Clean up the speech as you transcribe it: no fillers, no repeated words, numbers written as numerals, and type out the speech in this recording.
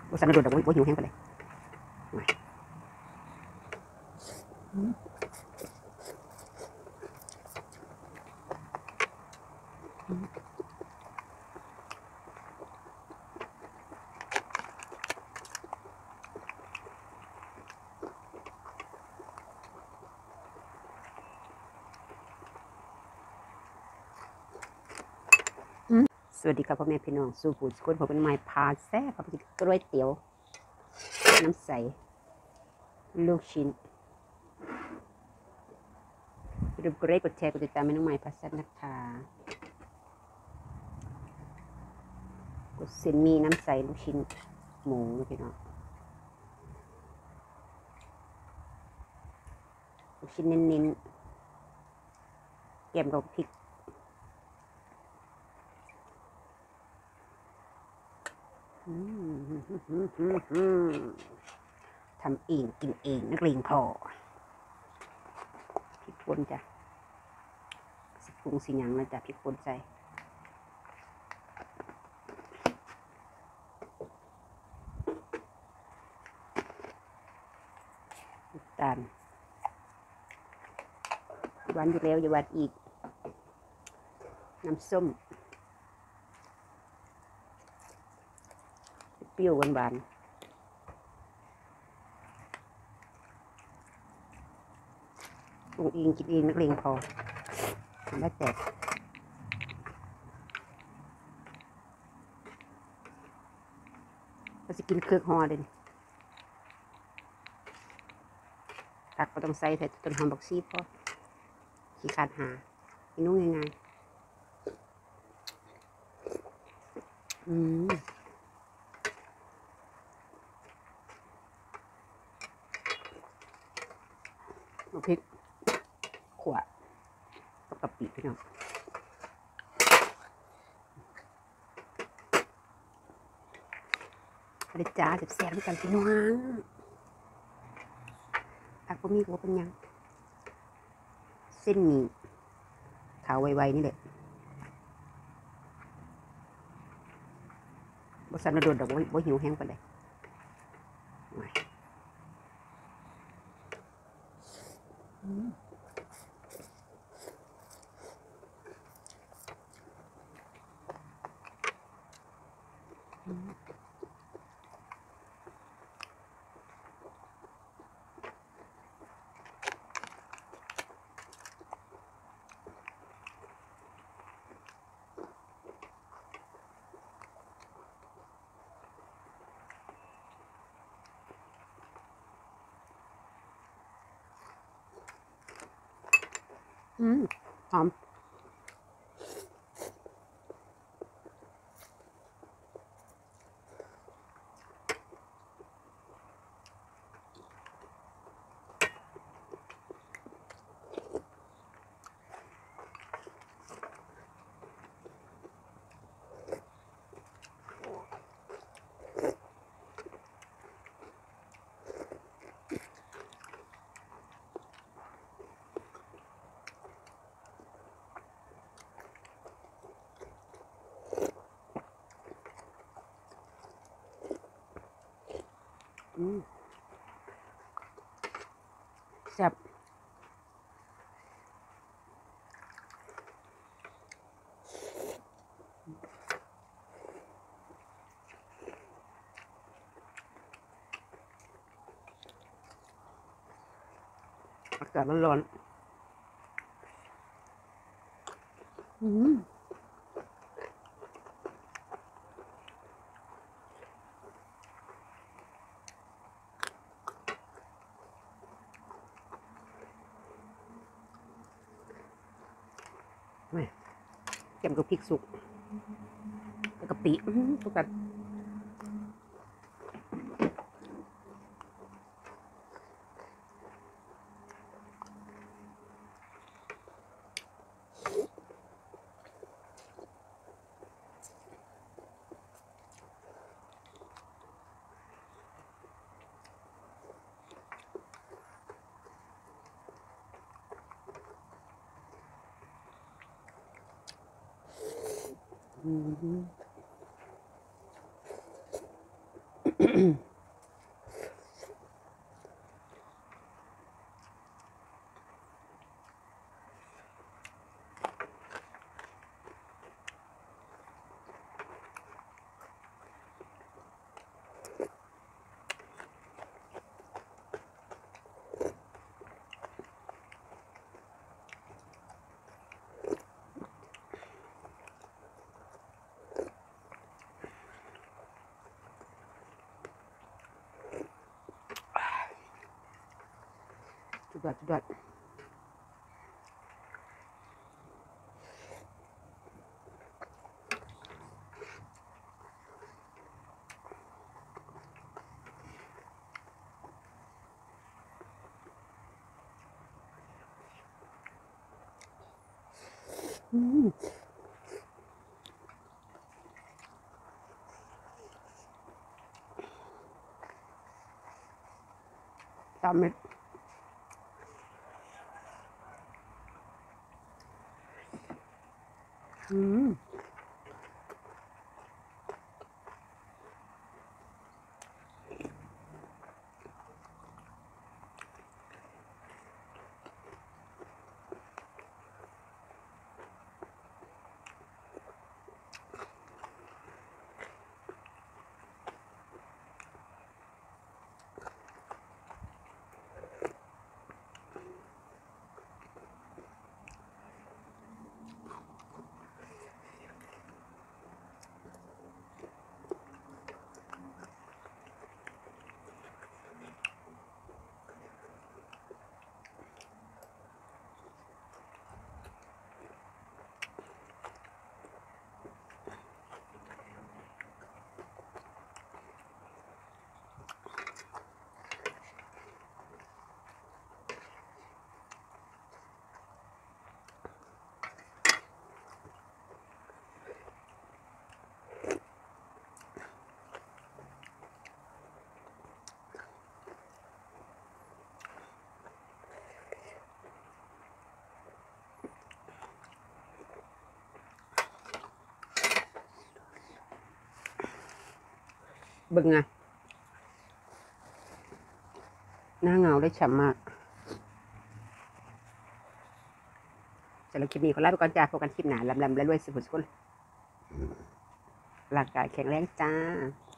บสันโดดดอกบ่หิวแห้งไปเลยสวัสดีครับพ่อแม่พี่น้องสู่ผู้สกุลผมเป็นไม้พาแซ่บครับกล้วยเตี๋ยวน้ำใสลูกชิ้นอย่าลืมกดไลค์กดแชร์กดติดตามให้น้องไม้พาแซ่บนะคะกดเส้นมีน้ำใสลูกชิ้นหมูพี่น้องลูกชิ้นเน้นๆแกมกับพริกทำเองกินเองนักเลงพอพริกป่นจ้ะสิปรุงสิหยังนะจ้ะพริกป่นใส่น้ำตาลหวานอยู่แล้วอย่าหวานอีกน้ำส้มเปรี้ยวหวานปรุงเองกินเองนักเลงพอแล้วแต่เราจะกินเครื่องห่อเลยตักก็ต้องใส่แต่ต้นหอมบักซีพอขี้ขาดหาเมนูง่ายๆพริกขวดกับกะปิพี่น้องไปจ้าแซ่บๆด้วยกันพี่น้องผักก็มีก็เป็นยังเส้นหมี่ขาวไวๆนี่แหละบสันโดดดอกบ่หิวแห้งไปเลยหอมแซ่บอากาศร้อนแกมกับพริกสุกกะปิทุกกันสุดยอดสุดยอดตามเม็ดเบิ่งอะหน้าเงาได้ฉ่ำมากสำหรับคลิปนี้ขอลาไปก่อนจ้าพบกันคลิปหน้าลำๆและรวยสุขสุขร่างกายแข็งแรงจ้า